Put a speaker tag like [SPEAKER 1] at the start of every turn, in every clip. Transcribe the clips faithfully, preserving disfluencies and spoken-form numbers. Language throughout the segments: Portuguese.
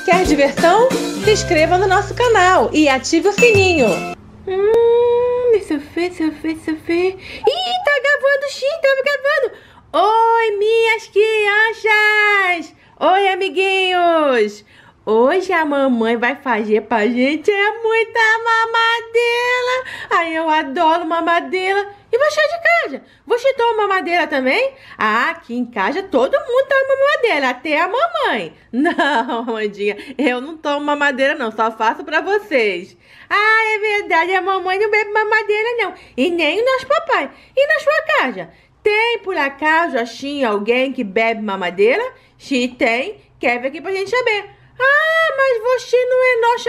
[SPEAKER 1] Quer diversão? Se inscreva no nosso canal e ative o sininho.
[SPEAKER 2] Hum, sofê, sofê, sofê. Ih, tá gravando, sim, tá gravando. Oi, minhas crianças. Oi, amiguinhos. Hoje a mamãe vai fazer pra gente é muita mamadeira. Ai, eu adoro mamadeira. E você de casa? Você toma mamadeira também? Ah, aqui em casa todo mundo toma mamadeira, até a mamãe. Não, Amandinha, eu não tomo mamadeira não, só faço pra vocês. Ah, é verdade, a mamãe não bebe mamadeira não. E nem o nosso papai. E na sua casa? Tem por acaso assim alguém que bebe mamadeira? Se tem, quer ver aqui pra gente saber. Ah, mas você não é nossa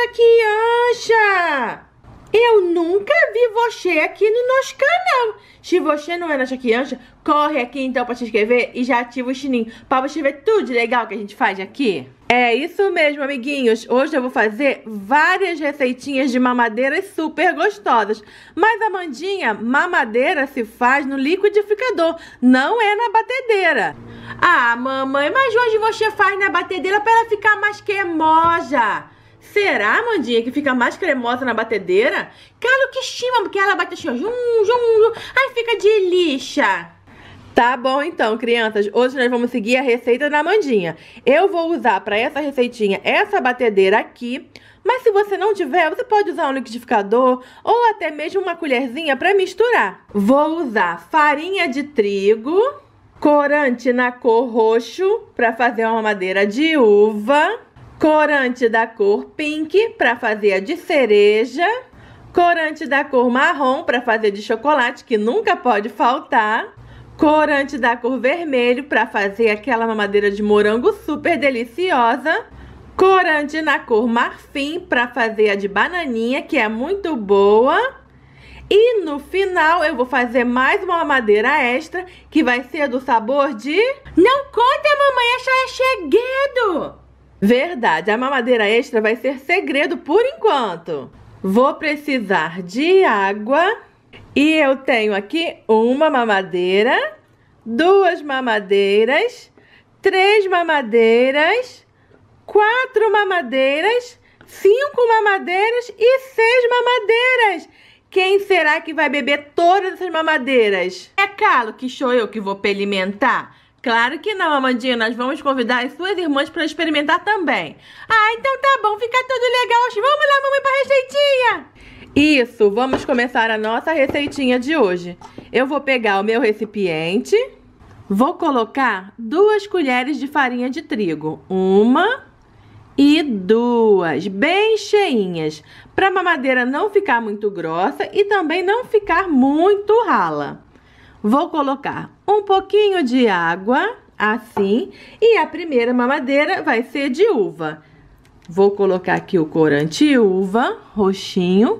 [SPEAKER 2] criança. Eu nunca vi você aqui no nosso canal. Se você não é nossa criança, corre aqui então para se inscrever e já ativa o sininho para você ver tudo de legal que a gente faz aqui. É isso mesmo, amiguinhos. Hoje eu vou fazer várias receitinhas de mamadeiras super gostosas. Mas, Amandinha, mamadeira se faz no liquidificador, não é na batedeira. Ah, mamãe, mas hoje você faz na batedeira para ela ficar mais cremosa. Será, Amandinha, que fica mais cremosa na batedeira? Claro que sim, porque ela bate assim, ó, jum, jum, jum, aí fica de lixa. Tá bom então, crianças, hoje nós vamos seguir a receita da Amandinha. Eu vou usar para essa receitinha essa batedeira aqui, mas se você não tiver, você pode usar um liquidificador ou até mesmo uma colherzinha para misturar. Vou usar farinha de trigo, corante na cor roxo para fazer uma mamadeira de uva, corante da cor pink para fazer a de cereja, corante da cor marrom para fazer de chocolate, que nunca pode faltar, corante da cor vermelho para fazer aquela mamadeira de morango super deliciosa, corante na cor marfim para fazer a de bananinha, que é muito boa. E no final eu vou fazer mais uma mamadeira extra, que vai ser do sabor de... Não conta, mamãe, essa é segredo! Verdade, a mamadeira extra vai ser segredo por enquanto. Vou precisar de água. E eu tenho aqui uma mamadeira, duas mamadeiras, três mamadeiras, quatro mamadeiras, cinco mamadeiras e seis mamadeiras. Quem será que vai beber todas essas mamadeiras? É claro que sou eu que vou experimentar. Claro que não, Amandinha, nós vamos convidar as suas irmãs para experimentar também. Ah, então tá bom, fica tudo legal. Vamos lá, mamãe, para a receitinha. Isso, vamos começar a nossa receitinha de hoje. Eu vou pegar o meu recipiente, vou colocar duas colheres de farinha de trigo. Uma e duas, bem cheinhas, para a mamadeira não ficar muito grossa e também não ficar muito rala. Vou colocar um pouquinho de água, assim, e a primeira mamadeira vai ser de uva. Vou colocar aqui o corante uva, roxinho.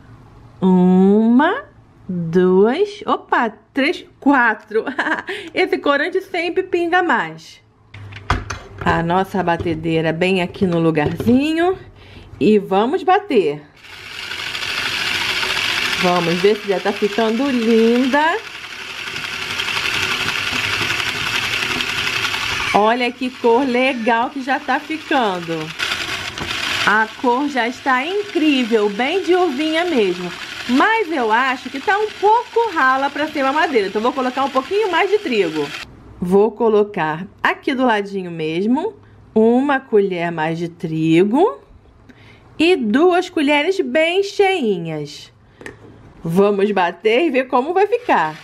[SPEAKER 2] Uma, duas, opa, três, quatro. Esse corante sempre pinga mais. A nossa batedeira bem aqui no lugarzinho. E vamos bater. Vamos ver se já tá ficando linda. Olha que cor legal que já tá ficando. A cor já está incrível, bem de uvinha mesmo. Mas eu acho que tá um pouco rala para ser mamadeira. Então vou colocar um pouquinho mais de trigo. Vou colocar aqui do ladinho mesmo uma colher mais de trigo e duas colheres bem cheinhas. Vamos bater e ver como vai ficar.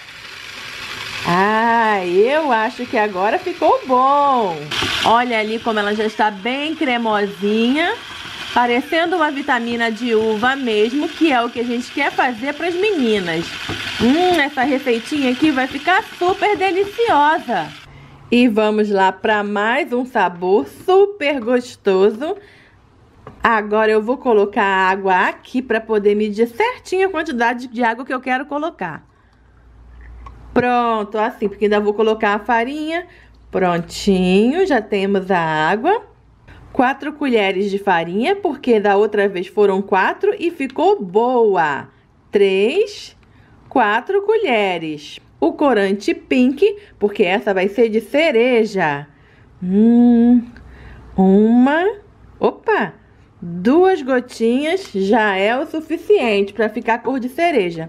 [SPEAKER 2] Ah, eu acho que agora ficou bom. Olha ali como ela já está bem cremosinha, parecendo uma vitamina de uva mesmo, que é o que a gente quer fazer para as meninas. Hum, essa receitinha aqui vai ficar super deliciosa. E vamos lá para mais um sabor super gostoso. Agora eu vou colocar a água aqui para poder medir certinho a quantidade de água que eu quero colocar. Pronto, assim, porque ainda vou colocar a farinha. Prontinho, já temos a água. Quatro colheres de farinha, porque da outra vez foram quatro e ficou boa. Três, quatro colheres. O corante pink, porque essa vai ser de cereja. Hum, uma, Opa! Duas gotinhas já é o suficiente para ficar cor de cereja.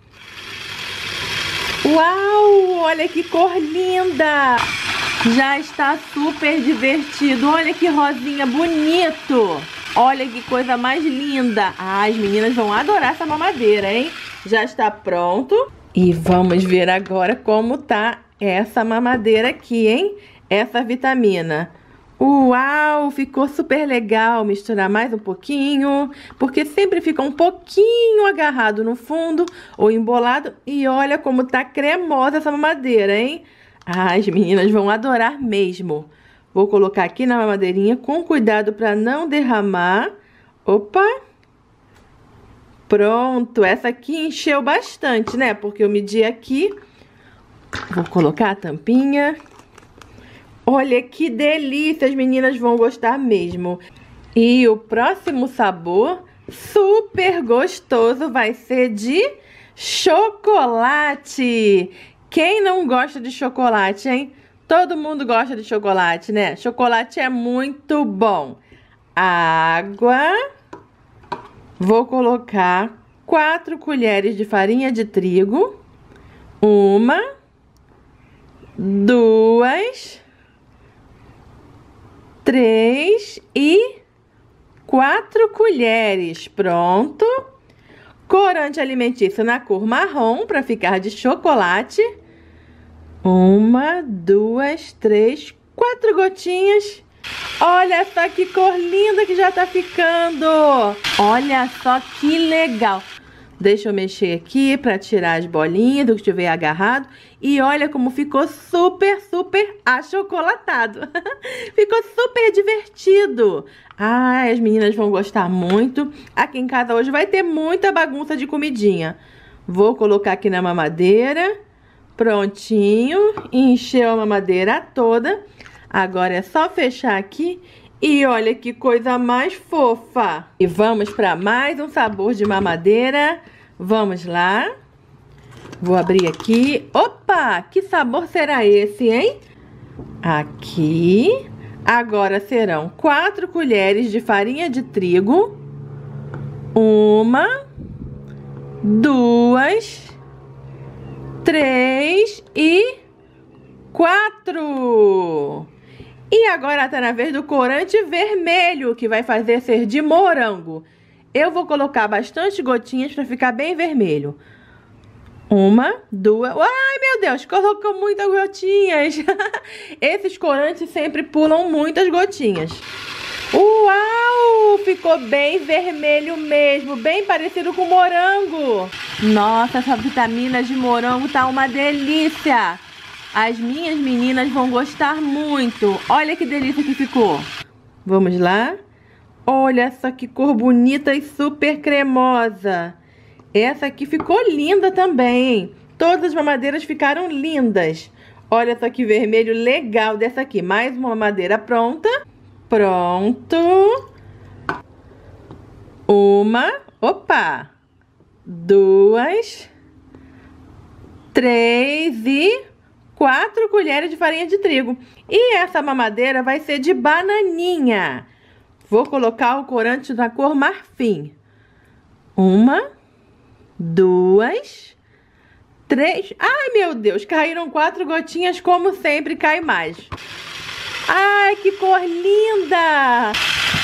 [SPEAKER 2] Uau! Olha que cor linda! Já está super divertido. Olha que rosinha bonito! Olha que coisa mais linda! Ah, as meninas vão adorar essa mamadeira, hein? Já está pronto. E vamos ver agora como tá essa mamadeira aqui, hein? Essa vitamina. Uau, ficou super legal. Misturar mais um pouquinho, porque sempre fica um pouquinho agarrado no fundo ou embolado. E olha como tá cremosa essa mamadeira, hein? Ah, as meninas vão adorar mesmo. Vou colocar aqui na mamadeirinha com cuidado para não derramar. Opa! Pronto, essa aqui encheu bastante, né? Porque eu medi aqui. Vou colocar a tampinha. Olha que delícia, as meninas vão gostar mesmo. E o próximo sabor super gostoso vai ser de chocolate. Quem não gosta de chocolate, hein? Todo mundo gosta de chocolate, né? Chocolate é muito bom. Água. Vou colocar quatro colheres de farinha de trigo. Uma, duas, três e quatro colheres. Pronto. Corante alimentício na cor marrom para ficar de chocolate. Uma, duas, três, quatro gotinhas. Olha só que cor linda que já tá ficando. Olha só que legal. Deixa eu mexer aqui para tirar as bolinhas do que estiver agarrado. E olha como ficou super, super achocolatado. Ficou super divertido. Ah, as meninas vão gostar muito. Aqui em casa hoje vai ter muita bagunça de comidinha. Vou colocar aqui na mamadeira. Prontinho. Encheu a mamadeira toda. Agora é só fechar aqui. E olha que coisa mais fofa. E vamos para mais um sabor de mamadeira. Vamos lá. Vou abrir aqui. Opa! Que sabor será esse, hein? Aqui. Agora serão quatro colheres de farinha de trigo. Uma. Duas. Três e quatro. E agora tá na vez do corante vermelho, que vai fazer ser de morango. Eu vou colocar bastante gotinhas para ficar bem vermelho. Uma, duas... Ai, meu Deus, colocou muitas gotinhas. Esses corantes sempre pulam muitas gotinhas. Uau! Ficou bem vermelho mesmo, bem parecido com morango. Nossa, essa vitamina de morango tá uma delícia. As minhas meninas vão gostar muito. Olha que delícia que ficou. Vamos lá. Olha só que cor bonita e super cremosa. Essa aqui ficou linda também. Todas as mamadeiras ficaram lindas. Olha só que vermelho legal dessa aqui. Mais uma mamadeira pronta. Pronto. Uma. Opa. Duas. Três e... quatro colheres de farinha de trigo. E essa mamadeira vai ser de bananinha. Vou colocar o corante na cor marfim. Uma, duas, três... Ai, meu Deus, caíram quatro gotinhas, como sempre, cai mais. Ai, que cor linda!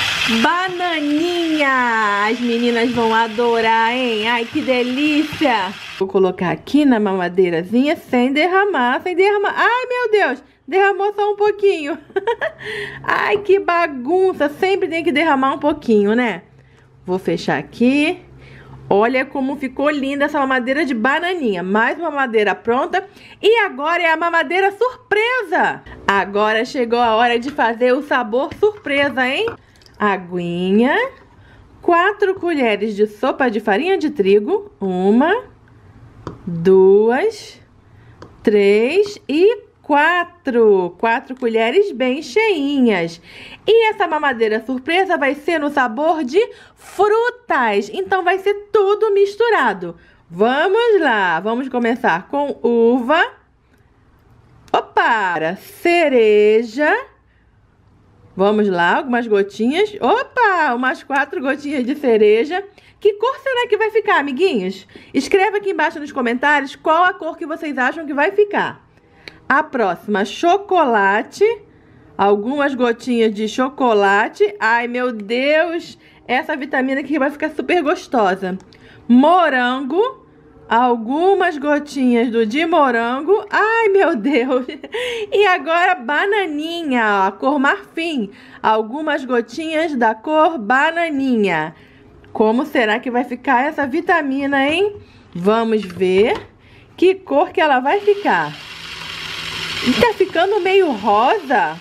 [SPEAKER 2] Bananinha! As meninas vão adorar, hein? Ai, que delícia! Vou colocar aqui na mamadeirazinha sem derramar, sem derramar. Ai, meu Deus! Derramou só um pouquinho. Ai, que bagunça! Sempre tem que derramar um pouquinho, né? Vou fechar aqui. Olha como ficou linda essa mamadeira de bananinha. Mais uma mamadeira pronta. E agora é a mamadeira surpresa. Agora chegou a hora de fazer o sabor surpresa, hein? Aguinha. Quatro colheres de sopa de farinha de trigo. Uma, duas, três e quatro. Quatro colheres bem cheinhas. E essa mamadeira surpresa vai ser no sabor de frutas. Então vai ser tudo misturado. Vamos lá. Vamos começar com uva. Opa! Cereja. Vamos lá, algumas gotinhas. Opa, umas quatro gotinhas de cereja. Que cor será que vai ficar, amiguinhos? Escreva aqui embaixo nos comentários qual a cor que vocês acham que vai ficar. A próxima, chocolate. Algumas gotinhas de chocolate. Ai, meu Deus, essa vitamina aqui vai ficar super gostosa. Morango. Algumas gotinhas do de morango. Ai, meu Deus. E agora bananinha, a cor marfim. Algumas gotinhas da cor bananinha. Como será que vai ficar essa vitamina, hein? Vamos ver que cor que ela vai ficar. E tá ficando meio rosa.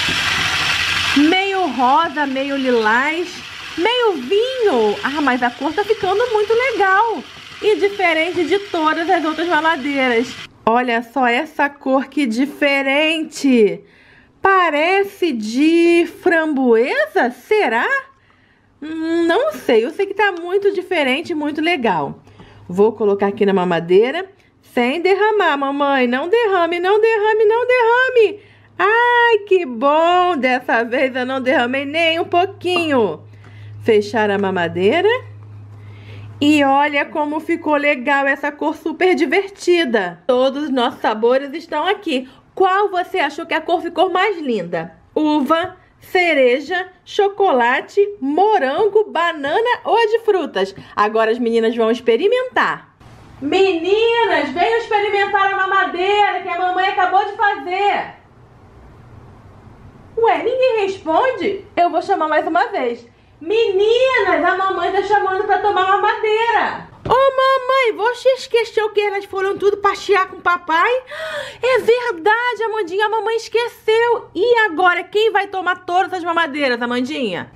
[SPEAKER 2] Meio rosa, meio lilás, meio vinho. Ah, mas a cor tá ficando muito legal. E diferente de todas as outras mamadeiras. Olha só essa cor que diferente. Parece de framboesa, será? Hum, não sei, eu sei que tá muito diferente, muito legal. Vou colocar aqui na mamadeira, sem derramar, mamãe. Não derrame, não derrame, não derrame. Ai, que bom! Dessa vez eu não derramei nem um pouquinho. Fechar a mamadeira. E olha como ficou legal essa cor super divertida. Todos os nossos sabores estão aqui. Qual você achou que a cor ficou mais linda? Uva, cereja, chocolate, morango, banana ou de frutas? Agora as meninas vão experimentar. Meninas, venham experimentar a mamadeira que a mamãe acabou de fazer. Ué, ninguém responde? Eu vou chamar mais uma vez. Meninas, a mamãe tá chamando pra tomar mamadeira. Ô, mamãe, você esqueceu que elas foram tudo passear com o papai? É verdade, Amandinha, a mamãe esqueceu. E agora, quem vai tomar todas as mamadeiras, Amandinha?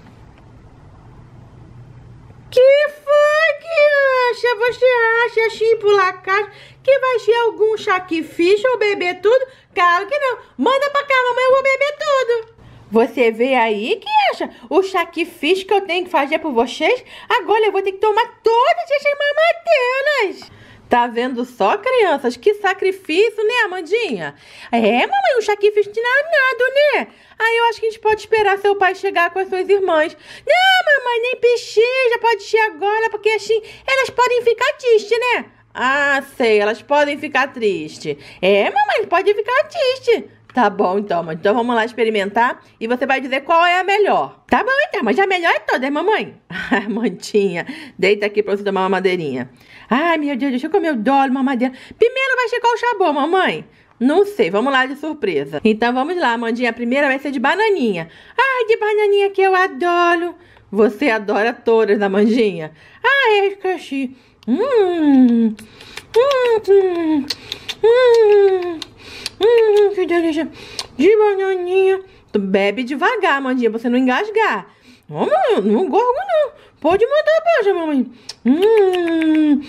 [SPEAKER 2] Que foi que acha? Você acha assim por acaso que vai ser algum sacrifício ou beber tudo? Claro que não. Manda pra cá, mamãe, eu vou beber tudo. Você vê aí que acha o sacrifício que eu tenho que fazer por vocês? Agora eu vou ter que tomar todas essas mamadeiras. Tá vendo só, crianças? Que sacrifício, né, Amandinha? É, mamãe, um sacrifício danado, né? Aí eu acho que a gente pode esperar seu pai chegar com as suas irmãs. Não, mamãe, nem precisa, pode ser agora, porque assim elas podem ficar tristes, né? Ah, sei, elas podem ficar tristes. É, mamãe, pode ficar triste. Tá bom, então, mas então vamos lá experimentar e você vai dizer qual é a melhor. Tá bom, então, mas a melhor é toda, é mamãe? Ai, Mantinha, deita aqui pra você tomar uma madeirinha. Ai, meu Deus, deixa eu comer o dolo, mamadeira. Primeiro vai ser qual sabor, mamãe? Não sei, vamos lá de surpresa. Então vamos lá, Amandinha, a primeira vai ser de bananinha. Ai, de bananinha que eu adoro. Você adora todas, Amandinha? Ai, eu esqueci. Hum, hum, hum, hum. Hum, que delícia. De bananinha. Tu bebe devagar, Amandinha, pra você não engasgar. Ô, mamãe, não gorgo, não. Pode mandar baixa, mamãe. Hum,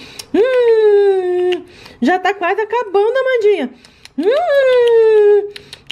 [SPEAKER 2] hum. Já tá quase acabando, Amandinha. Hum,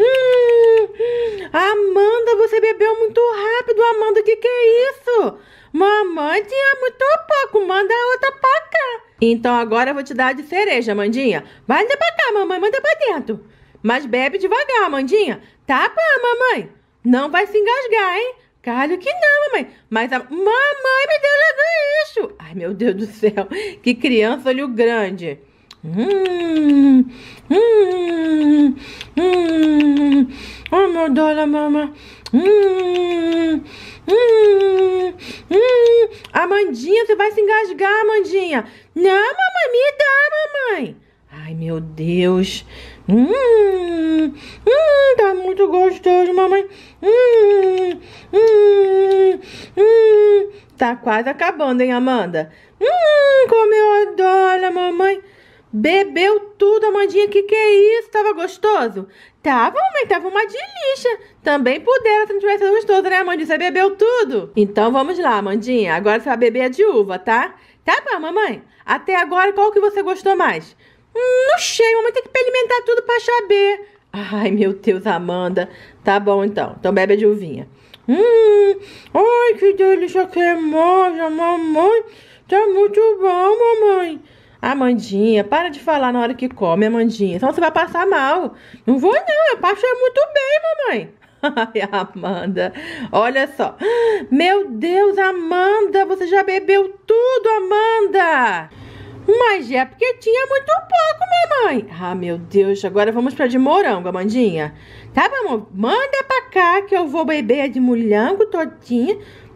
[SPEAKER 2] hum. Amanda, você bebeu muito rápido, Amanda. O que que é isso? Mamãe tinha muito pouco. Manda outra pra cá. Então agora eu vou te dar de cereja, Amandinha. Manda pra cá, mamãe. Manda pra dentro. Mas bebe devagar, Amandinha. Tá, pá, mamãe? Não vai se engasgar, hein? Claro que não, mamãe. Mas a... Mamãe, me deu logo isso. Ai, meu Deus do céu. Que criança, olho grande. Hum, hum, hum. Oh, meu Deus, mamãe. Hum, hum, hum. Amandinha, você vai se engasgar, Amandinha. Não, mamãe, me dá, mamãe. Ai, meu Deus. Hum, hum, tá muito gostoso, mamãe. Hum, hum, hum. Tá quase acabando, hein, Amanda? Hum, como eu adoro, mamãe. Bebeu tudo, Amandinha. Que que é isso? Tava gostoso? Tava, mamãe. Tava uma delícia. Também pudera se não tivesse gostoso, né, Amandinha? Você bebeu tudo? Então, vamos lá, Amandinha. Agora você vai beber a de uva, tá? Tá bom, mamãe? Até agora, qual que você gostou mais? Hum, não sei, mamãe tem que experimentar tudo pra saber. Ai, meu Deus, Amanda. Tá bom, então. Então bebe a de uvinha. Hum, ai, que delícia cremosa, mamãe. Tá muito bom, mamãe. Amandinha, para de falar na hora que come, Amandinha. Senão você vai passar mal. Não vou, não. Eu passei muito bem, mamãe. Ai, Amanda, olha só. Meu Deus, Amanda, você já bebeu tudo, Amanda. Mas é porque tinha muito pouco, minha mãe. Ah, meu Deus, agora vamos pra de morango, Amandinha. Tá bom, manda pra cá que eu vou beber a de morango todinha.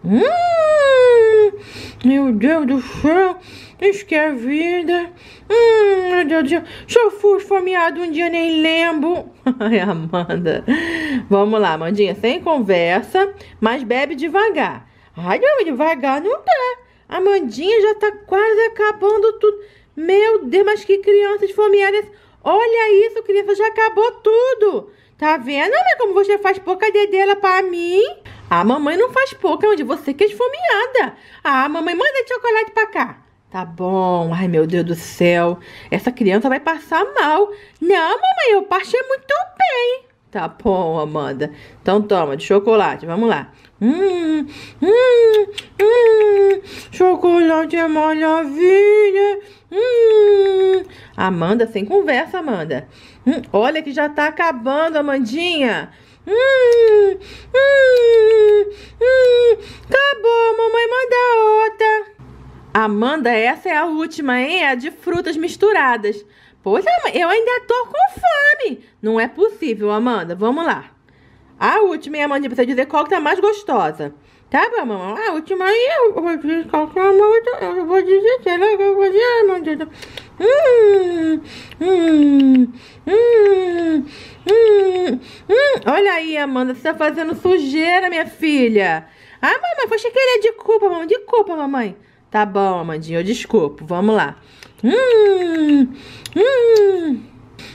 [SPEAKER 2] Hum, meu Deus do céu, isso que é vida. Hum, meu Deus do céu, se eu fui esfomeado um dia, nem lembro. Ai, Amanda. Vamos lá, Amandinha, sem conversa, mas bebe devagar. Ai, não, devagar não dá. A Amandinha já tá quase acabando tudo. Meu Deus, mas que criança esfomeada. Olha isso, criança, já acabou tudo. Tá vendo, mas como você faz pouca dedela pra mim? A mamãe não faz pouca, onde você que é esfomeada. Ah, mamãe, manda chocolate pra cá. Tá bom. Ai, meu Deus do céu. Essa criança vai passar mal. Não, mamãe, eu passei muito bem. Tá bom, Amanda. Então toma, de chocolate. Vamos lá. Hum, hum, hum. Chocolate é maravilha. Hum. Amanda, sem conversa, Amanda. Hum, olha que já tá acabando, Amandinha. Hum, hum, hum. Acabou, mamãe, manda outra. Amanda, essa é a última, hein? É a de frutas misturadas. Pois é, eu ainda tô com fome. Não é possível, Amanda. Vamos lá. A última, hein, Amanda? Precisa dizer qual que tá mais gostosa. Tá bom, mamãe? A última aí, eu vou dizer qual que é a outra. Eu vou dizer, sei lá, eu vou dizer, Amanda. Hum, hum, hum, hum, hum. Olha aí, Amanda, você tá fazendo sujeira, minha filha. Ah, mamãe, foi querer de culpa, mamãe. De culpa, mamãe. Tá bom, Amandinha, eu desculpo. Vamos lá. Hum, hum,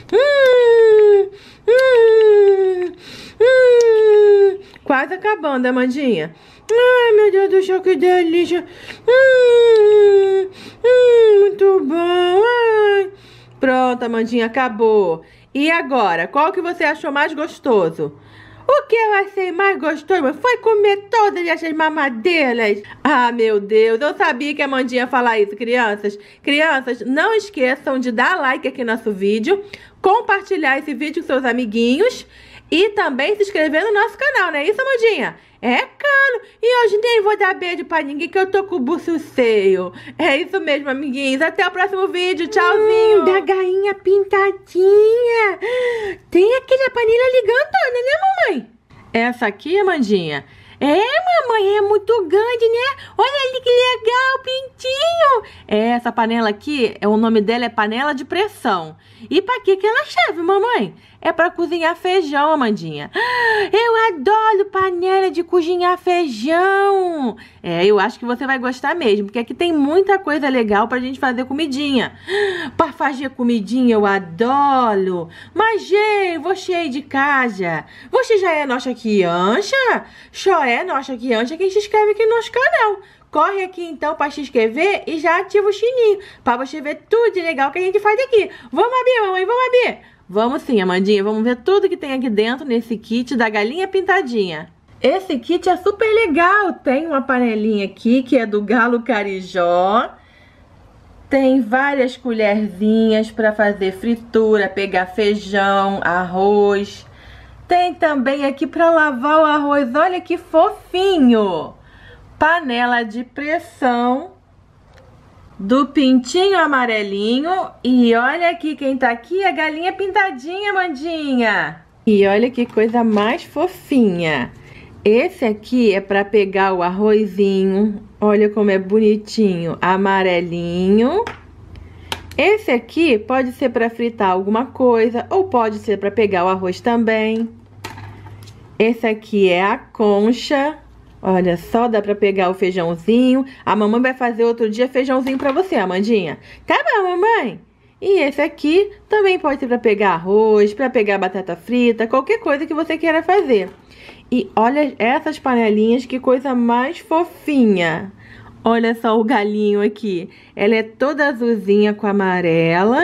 [SPEAKER 2] hum, hum, hum. Quase acabando, Amandinha. Ai, meu Deus do céu, que delícia. Hum, hum, muito bom. Ai. Pronto, Amandinha, acabou. E agora, qual que você achou mais gostoso? O que eu achei mais gostoso foi comer todas essas mamadeiras. Ah, meu Deus, eu sabia que a Amandinha ia falar isso, crianças. Crianças, não esqueçam de dar like aqui no nosso vídeo, compartilhar esse vídeo com seus amiguinhos e também se inscrever no nosso canal, não é isso, Amandinha? É, claro. E hoje nem vou dar beijo pra ninguém, que eu tô com o buço cheio. É isso mesmo, amiguinhos. Até o próximo vídeo. Tchauzinho. Hum, da galinha pintadinha. Tem aquela panela ligandona, né, mamãe? Essa aqui, Amandinha? É, mamãe, é muito grande, né? Olha ali que legal, pintinho. Essa panela aqui, o nome dela é panela de pressão. E pra que que ela serve, mamãe? É pra cozinhar feijão, Amandinha. Eu adoro panela de cozinhar feijão. É, eu acho que você vai gostar mesmo, porque aqui tem muita coisa legal pra gente fazer comidinha. Pra fazer comidinha eu adoro. Mas, gente, você aí de casa, você já é nossa criança? Só é nossa criança quem se inscreve aqui no nosso canal. Corre aqui então para se inscrever e já ativa o sininho para você ver tudo de legal que a gente faz aqui. Vamos abrir, mamãe, vamos abrir. Vamos sim, Amandinha, vamos ver tudo que tem aqui dentro nesse kit da galinha pintadinha. Esse kit é super legal. Tem uma panelinha aqui que é do Galo Carijó. Tem várias colherzinhas para fazer fritura, pegar feijão, arroz. Tem também aqui para lavar o arroz. Olha que fofinho. Panela de pressão do pintinho amarelinho. E olha aqui, quem tá aqui é a galinha pintadinha, Amandinha. E olha que coisa mais fofinha. Esse aqui é para pegar o arrozinho. Olha como é bonitinho, amarelinho. Esse aqui pode ser para fritar alguma coisa ou pode ser para pegar o arroz também. Esse aqui é a concha. Olha só, dá pra pegar o feijãozinho. A mamãe vai fazer outro dia feijãozinho pra você, Amandinha. Tá bom, mamãe? E esse aqui também pode ser pra pegar arroz, pra pegar batata frita, qualquer coisa que você queira fazer. E olha essas panelinhas, que coisa mais fofinha. Olha só o galinho aqui. Ela é toda azulzinha com amarela.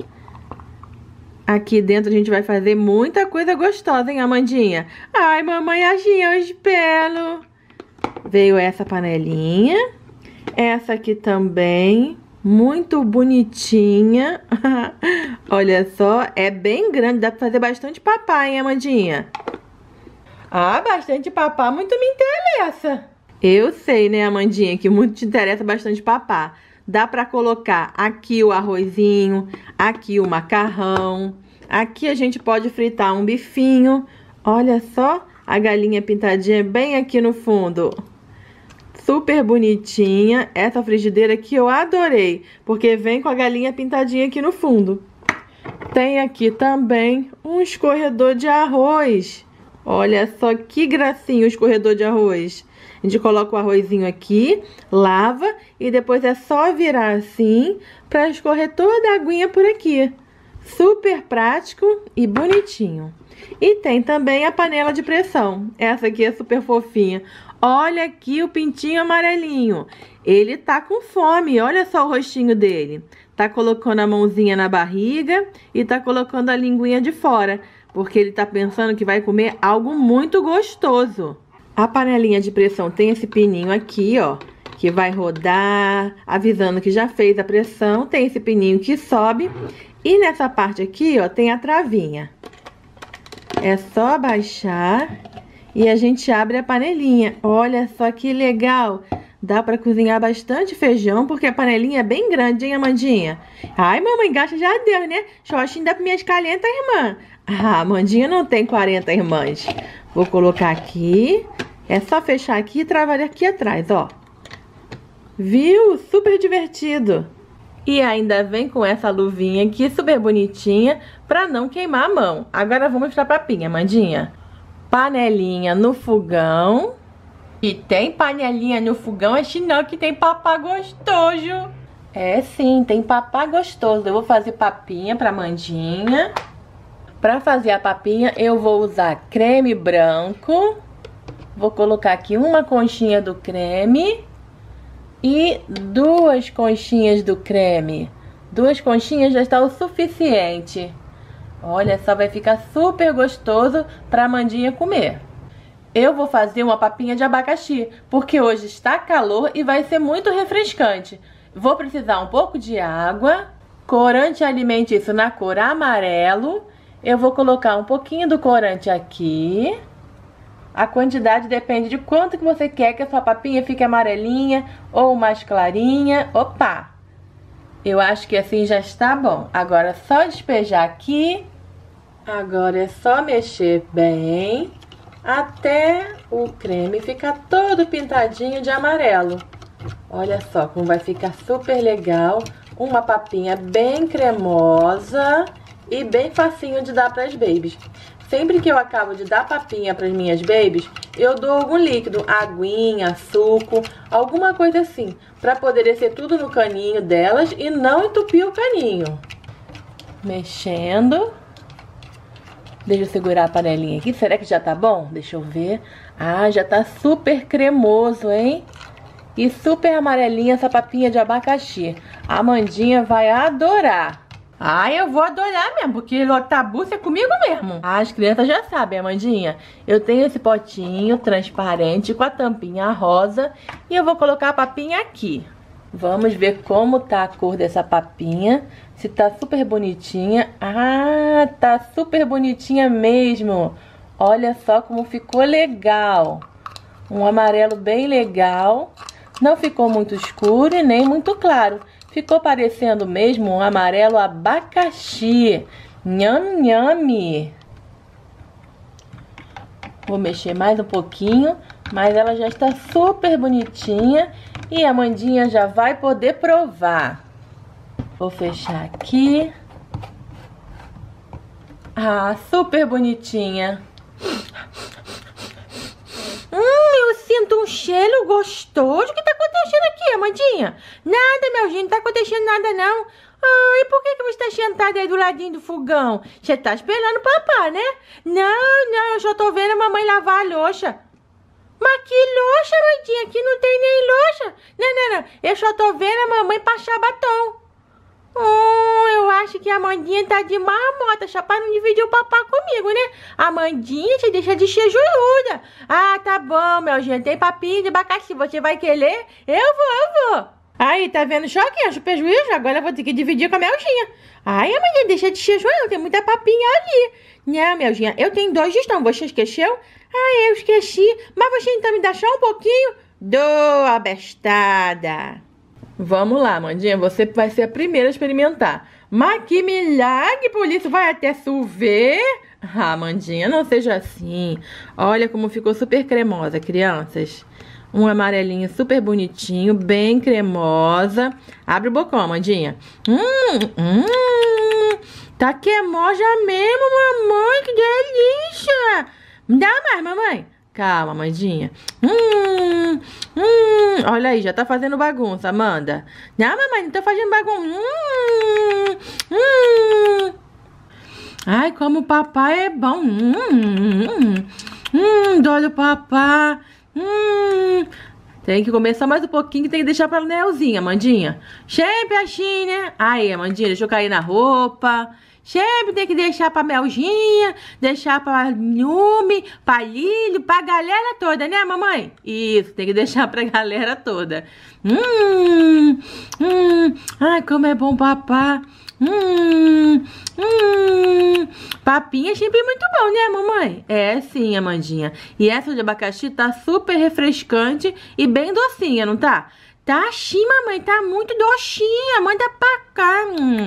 [SPEAKER 2] Aqui dentro a gente vai fazer muita coisa gostosa, hein, Amandinha? Ai, mamãe, achei eu espero. Veio essa panelinha. Essa aqui também. Muito bonitinha. Olha só, é bem grande. Dá pra fazer bastante papai, hein, Amandinha? Ah, bastante papá muito me interessa. Eu sei, né, Amandinha, que muito te interessa bastante papá. Dá pra colocar aqui o arrozinho, aqui o macarrão. Aqui a gente pode fritar um bifinho. Olha só, a galinha pintadinha bem aqui no fundo. Super bonitinha. Essa frigideira aqui eu adorei, porque vem com a galinha pintadinha aqui no fundo. Tem aqui também um escorredor de arroz. Olha só que gracinha o escorredor de arroz. A gente coloca o arrozinho aqui, lava e depois é só virar assim para escorrer toda a aguinha por aqui. Super prático e bonitinho. E tem também a panela de pressão. Essa aqui é super fofinha. Olha aqui o pintinho amarelinho. Ele tá com fome, olha só o rostinho dele. Tá colocando a mãozinha na barriga e tá colocando a linguinha de fora, porque ele tá pensando que vai comer algo muito gostoso. A panelinha de pressão tem esse pininho aqui, ó, que vai rodar, avisando que já fez a pressão. Tem esse pininho que sobe. E nessa parte aqui, ó, tem a travinha. É só abaixar e a gente abre a panelinha. Olha só que legal. Dá pra cozinhar bastante feijão, porque a panelinha é bem grande, hein, Amandinha? Ai, mamãe, gasta já deu, né? Xoxinho dá pra minhas quarenta irmãs. Ah, Amandinha não tem quarenta irmãs. Vou colocar aqui. É só fechar aqui e travar aqui atrás, ó. Viu? Super divertido. E ainda vem com essa luvinha aqui, super bonitinha, pra não queimar a mão. Agora vou mostrar pra Pinha, Amandinha. Panelinha no fogão. E tem panelinha no fogão, é sinal que tem papá gostoso. É sim, tem papá gostoso. Eu vou fazer papinha pra Amandinha. Pra fazer a papinha, eu vou usar creme branco. Vou colocar aqui uma conchinha do creme e duas conchinhas do creme. Duas conchinhas já está o suficiente. Olha só, vai ficar super gostoso para a Amandinha comer. Eu vou fazer uma papinha de abacaxi, porque hoje está calor e vai ser muito refrescante. Vou precisar um pouco de água, corante alimentício na cor amarelo. Eu vou colocar um pouquinho do corante aqui. A quantidade depende de quanto que você quer que a sua papinha fique amarelinha ou mais clarinha. Opa! Eu acho que assim já está bom. Agora é só despejar aqui. Agora é só mexer bem até o creme ficar todo pintadinho de amarelo. Olha só como vai ficar super legal. Uma papinha bem cremosa e bem facinho de dar para as babies. Sempre que eu acabo de dar papinha para as minhas babies, eu dou algum líquido, aguinha, suco, alguma coisa assim, para poder descer tudo no caninho delas e não entupir o caninho. Mexendo. Deixa eu segurar a panelinha aqui. Será que já tá bom? Deixa eu ver. Ah, já tá super cremoso, hein? E super amarelinha essa papinha de abacaxi. A Amandinha vai adorar. Ah, eu vou adorar mesmo, porque lotabúcia é comigo mesmo. Ah, as crianças já sabem, Amandinha. Eu tenho esse potinho transparente com a tampinha rosa e eu vou colocar a papinha aqui. Vamos ver como tá a cor dessa papinha. Se tá super bonitinha. Ah, tá super bonitinha mesmo. Olha só como ficou legal. Um amarelo bem legal. Não ficou muito escuro e nem muito claro. Ficou parecendo mesmo um amarelo abacaxi. Nham, nhame. Vou mexer mais um pouquinho, mas ela já está super bonitinha e a Amandinha já vai poder provar. Vou fechar aqui. Ah, super bonitinha. Hum, eu sinto um cheiro gostoso. O que tá acontecendo aqui, Amandinha? Nada, meu gente, não tá acontecendo nada, não. Ah, e por que que você tá sentada aí do ladinho do fogão? Você tá esperando o papai, né? Não, não, eu só tô vendo a mamãe lavar a louça. Mas que louça, Amandinha? Aqui não tem nem louça. Não, não, não. Eu só tô vendo a mamãe passar batom. Hum, eu acho que a Amandinha tá de marmota, só pra não dividir o papá comigo, né? Amandinha, você deixa de ser juruda. Ah, tá bom, meu gente, tem papinho de abacaxi, você vai querer? Eu vou, eu vou. Aí, tá vendo só que acho prejuízo? Agora eu vou ter que dividir com a Melzinha. Ai, amanhã deixa de ser não, tem muita papinha ali. Não, Melzinha, eu tenho dois gestão, você esqueceu? Ah, eu esqueci. Mas você então me dá só um pouquinho? Dou, abestada. Vamos lá, Amandinha, você vai ser a primeira a experimentar. Mas que milagre, por isso vai até chover? Ah, Amandinha, não seja assim. Olha como ficou super cremosa, crianças. Um amarelinho super bonitinho, bem cremosa. Abre o bocão, Amandinha. Hum, hum, tá cremosa mesmo, mamãe, que delícia. Me dá mais, mamãe. Calma, Amandinha. Hum, hum, olha aí, já tá fazendo bagunça, Amanda. Não, mamãe, não tô fazendo bagunça. Hum, hum. Ai, como o papai é bom. Hum, hum, hum, dói o papai. Hum, tem que comer só mais um pouquinho que tem que deixar pra Nelzinha, Amandinha. Sempre assim, né? Aí, Amandinha, deixa eu cair na roupa. Sempre tem que deixar pra Melzinha, deixar pra Lume, pra Lílio, pra galera toda, né, mamãe? Isso, tem que deixar pra galera toda. Hum, hum, ai, como é bom papá. Hum, hum, papinha é sempre muito bom, né, mamãe? É sim, Amandinha. E essa de abacaxi tá super refrescante e bem docinha, não tá? Tá sim, mamãe, tá muito docinha. Manda pra cá.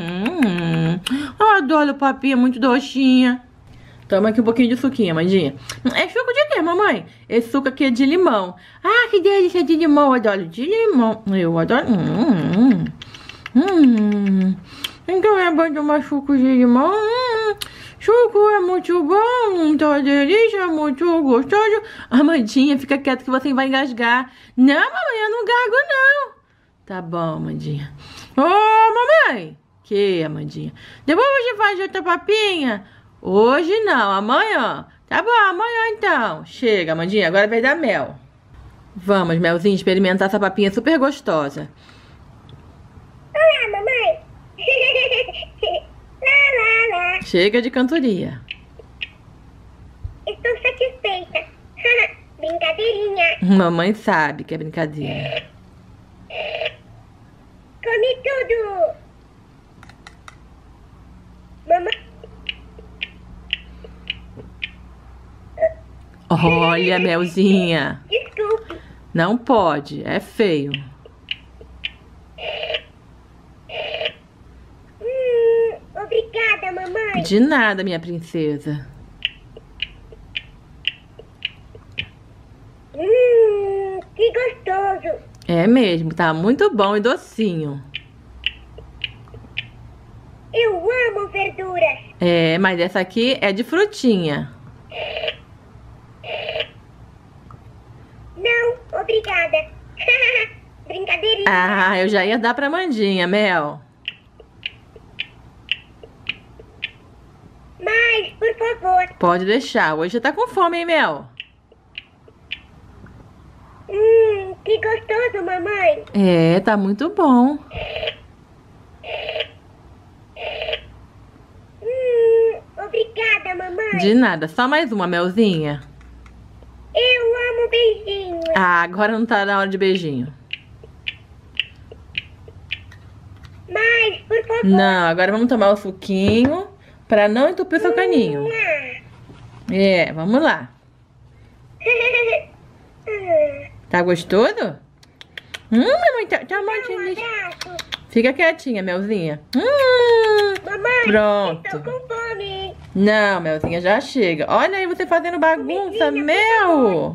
[SPEAKER 2] Hum, eu adoro papinha, muito docinha. Toma aqui um pouquinho de suquinho, Amandinha. É suco de quê, mamãe? Esse suco aqui é de limão. Ah, que delícia de limão. Eu adoro de limão. Eu adoro. Hum, hum, hum. Então é bom tomar suco de limão. Hum, suco é muito bom. Tá delícia, muito gostoso. Amandinha, fica quieto que você vai engasgar. Não, mamãe, eu não gago, não. Tá bom, Amandinha. Ô, mamãe. Que, Amandinha? Depois você faz outra papinha? Hoje não, amanhã. Tá bom, amanhã então. Chega, Amandinha, agora vai dar mel. Vamos, Melzinha, experimentar essa papinha super gostosa.
[SPEAKER 3] Olá, mamãe. Lá, lá, lá.
[SPEAKER 2] Chega de cantoria.
[SPEAKER 3] Estou satisfeita. Brincadeirinha.
[SPEAKER 2] Mamãe sabe que é brincadeira.
[SPEAKER 3] Comi tudo. Mamãe.
[SPEAKER 2] Olha, Melzinha.
[SPEAKER 3] Desculpe.
[SPEAKER 2] Não pode, é feio.
[SPEAKER 3] Hum, obrigada, mamãe.
[SPEAKER 2] De nada, minha princesa.
[SPEAKER 3] Hum, que gostoso.
[SPEAKER 2] É mesmo, tá muito bom e docinho.
[SPEAKER 3] Eu amo verduras.
[SPEAKER 2] É, mas essa aqui é de frutinha.
[SPEAKER 3] Não, obrigada. Brincadeirinha.
[SPEAKER 2] Ah, eu já ia dar pra Mandinha, Mel.
[SPEAKER 3] Mas, por favor.
[SPEAKER 2] Pode deixar, hoje você tá com fome, hein, Mel?
[SPEAKER 3] Hum, que gostoso, mamãe.
[SPEAKER 2] É, tá muito bom.
[SPEAKER 3] Hum, obrigada, mamãe.
[SPEAKER 2] De nada, só mais uma, Melzinha.
[SPEAKER 3] Eu amo beijinhos.
[SPEAKER 2] Ah, agora não tá na hora de beijinho.
[SPEAKER 3] Mas, por favor.
[SPEAKER 2] Não, agora vamos tomar o suquinho pra não entupir o seu caninho. É, vamos lá. Tá gostoso? Hum, mamãe, tá, tá
[SPEAKER 3] Um
[SPEAKER 2] muito...
[SPEAKER 3] abraço.
[SPEAKER 2] Fica quietinha, Melzinha. Hum,
[SPEAKER 3] Mamãe,
[SPEAKER 2] pronto.
[SPEAKER 3] estou com fome.
[SPEAKER 2] Não, Melzinha, já chega. Olha aí você fazendo bagunça, Mel.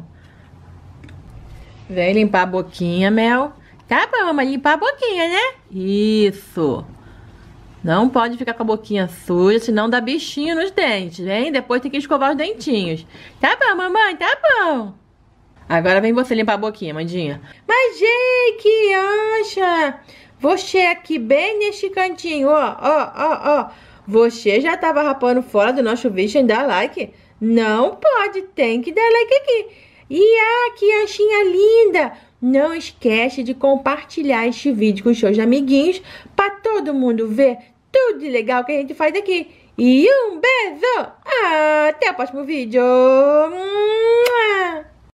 [SPEAKER 2] Vem limpar a boquinha, Mel. Tá bom, mamãe, limpar a boquinha, né? Isso. Não pode ficar com a boquinha suja, senão dá bichinho nos dentes, hein? Depois tem que escovar os dentinhos. Tá bom, mamãe, tá bom. Agora vem você limpar a boquinha, Mandinha. Mas, gente, que acha? Você aqui bem neste cantinho, ó, ó, ó, ó. Você já tava rapando fora do nosso vídeo sem dar like? Não pode, tem que dar like aqui. E, ah, que anchinha linda. Não esquece de compartilhar este vídeo com os seus amiguinhos para todo mundo ver tudo de legal que a gente faz aqui. E um beijo. Até o próximo vídeo.